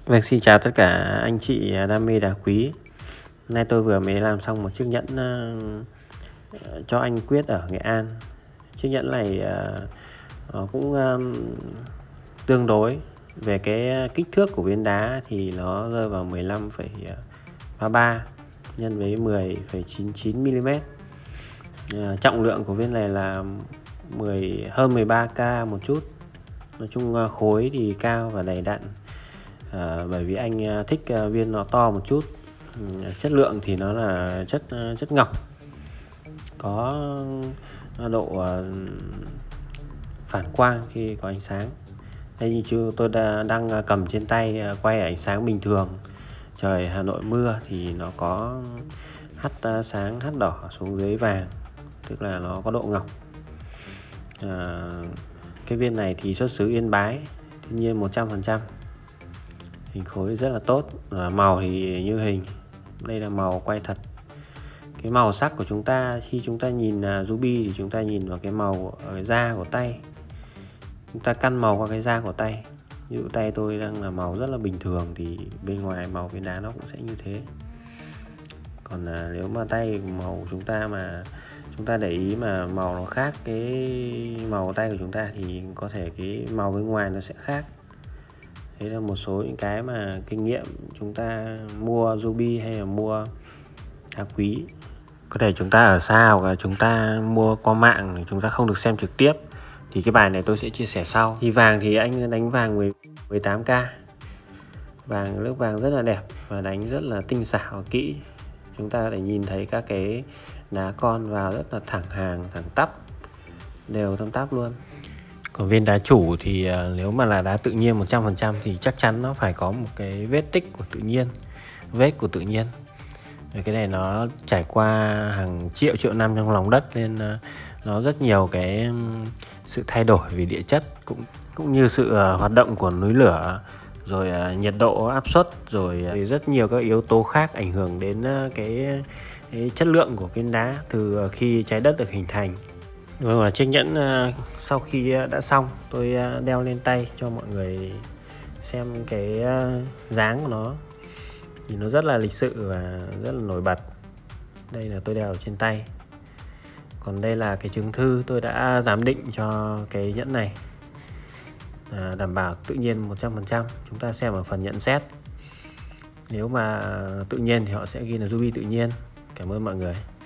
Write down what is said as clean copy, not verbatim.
Vâng, xin chào tất cả anh chị đam mê đá quý. Hôm nay tôi vừa mới làm xong một chiếc nhẫn cho anh Quyết ở Nghệ An. Chiếc nhẫn này cũng tương đối về cái kích thước của viên đá thì nó rơi vào 15,33 nhân với 10,99 mm. Trọng lượng của viên này là hơn 13 k một chút. Nói chung khối thì cao và đầy đặn. Bởi vì anh thích viên nó to một chút. Chất lượng thì nó là chất ngọc, có độ phản quang khi có ánh sáng. Đây như tôi đang cầm trên tay quay ánh sáng bình thường, trời Hà Nội mưa thì nó có hắt sáng hắt đỏ xuống dưới vàng, tức là nó có độ ngọc. Cái viên này thì xuất xứ Yên Bái, thiên nhiên 100%. Hình khối rất là tốt, màu thì như hình. Đây là màu quay thật. Cái màu sắc của chúng ta khi chúng ta nhìn ruby thì chúng ta nhìn vào cái màu ở da của tay. Chúng ta căn màu qua cái da của tay. Ví dụ tay tôi đang là màu rất là bình thường thì bên ngoài màu viên đá nó cũng sẽ như thế. Còn nếu mà tay màu chúng ta mà chúng ta để ý mà màu nó khác cái màu tay của chúng ta thì có thể cái màu bên ngoài nó sẽ khác. Đấy là một số những cái mà kinh nghiệm chúng ta mua ruby hay là mua đá quý. Có thể chúng ta ở xa hoặc là chúng ta mua qua mạng, chúng ta không được xem trực tiếp thì cái bài này tôi sẽ chia sẻ sau. Thì vàng thì anh đánh vàng 18k. Vàng lớp vàng rất là đẹp và đánh rất là tinh xảo kỹ. Chúng ta có thể nhìn thấy các cái đá con vào rất là thẳng hàng, thẳng tắp, đều tăm tắp luôn. Còn viên đá chủ thì nếu mà là đá tự nhiên 100% thì chắc chắn nó phải có một cái vết tích của tự nhiên, vết của tự nhiên. Cái này nó trải qua hàng triệu năm trong lòng đất nên nó rất nhiều cái sự thay đổi về địa chất cũng như sự hoạt động của núi lửa, rồi nhiệt độ áp suất, rồi rất nhiều các yếu tố khác ảnh hưởng đến cái chất lượng của viên đá từ khi trái đất được hình thành. Và chiếc nhẫn sau khi đã xong, tôi đeo lên tay cho mọi người xem cái dáng của nó thì nó rất là lịch sự và rất là nổi bật. Đây là tôi đeo trên tay. Còn đây là cái chứng thư tôi đã giám định cho cái nhẫn này, đảm bảo tự nhiên 100%. Chúng ta xem ở phần nhận xét. Nếu mà tự nhiên thì họ sẽ ghi là ruby tự nhiên. Cảm ơn mọi người.